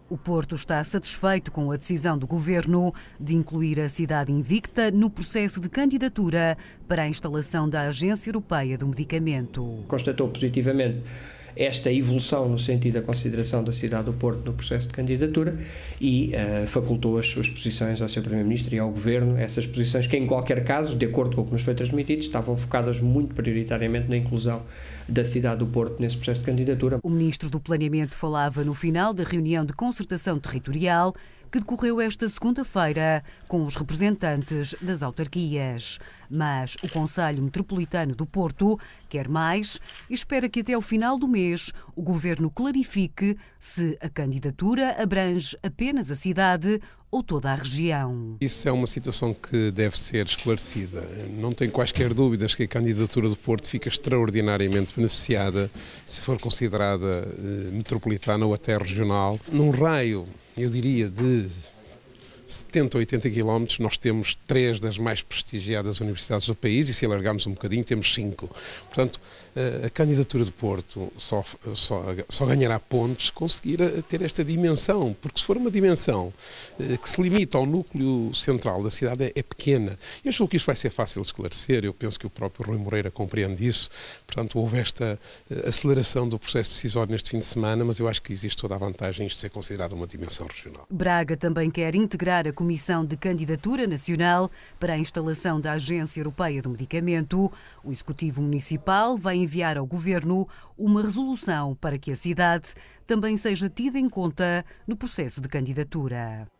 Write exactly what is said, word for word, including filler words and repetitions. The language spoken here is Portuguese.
O Porto está satisfeito com a decisão do Governo de incluir a cidade invicta no processo de candidatura para a instalação da Agência Europeia do Medicamento. Constatou positivamente esta evolução no sentido da consideração da cidade do Porto no processo de candidatura e uh, facultou as suas posições ao seu Primeiro-Ministro e ao Governo, essas posições que, em qualquer caso, de acordo com o que nos foi transmitido, estavam focadas muito prioritariamente na inclusão da cidade do Porto nesse processo de candidatura. O Ministro do Planeamento falava no final da reunião de concertação territorial que decorreu esta segunda-feira com os representantes das autarquias. Mas o Conselho Metropolitano do Porto quer mais e espera que até ao final do mês o Governo clarifique se a candidatura abrange apenas a cidade ou toda a região. Isso é uma situação que deve ser esclarecida. Não tenho quaisquer dúvidas que a candidatura do Porto fica extraordinariamente beneficiada se for considerada eh, metropolitana ou até regional. Num raio, eu diria, de setenta ou oitenta quilómetros, nós temos três das mais prestigiadas universidades do país e, se alargarmos um bocadinho, temos cinco. Portanto, a candidatura do Porto só, só, só ganhará pontos se conseguir ter esta dimensão, porque se for uma dimensão que se limita ao núcleo central da cidade, é, é pequena. Eu julgo que isso vai ser fácil de esclarecer, eu penso que o próprio Rui Moreira compreende isso, portanto, houve esta aceleração do processo decisório neste fim de semana, mas eu acho que existe toda a vantagem em isto ser considerado uma dimensão regional. Braga também quer integrar a Comissão de Candidatura Nacional para a instalação da Agência Europeia do Medicamento. O Executivo Municipal vai enviar ao Governo uma resolução para que a cidade também seja tida em conta no processo de candidatura.